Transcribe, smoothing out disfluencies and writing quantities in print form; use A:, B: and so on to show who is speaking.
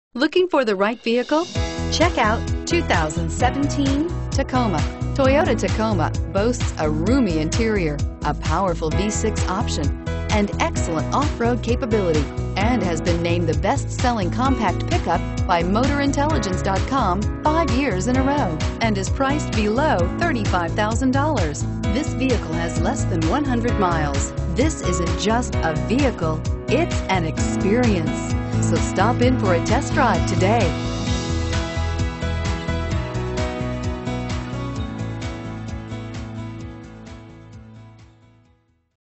A: Looking for the right vehicle? Check out 2017 Tacoma. Toyota Tacoma boasts a roomy interior, a powerful V6 option, and excellent off-road capability, and has been named the best-selling compact pickup by MotorIntelligence.com 5 years in a row, and is priced below $35,000. This vehicle has less than 100 miles. This isn't just a vehicle, it's an experience. So stop in for a test drive today.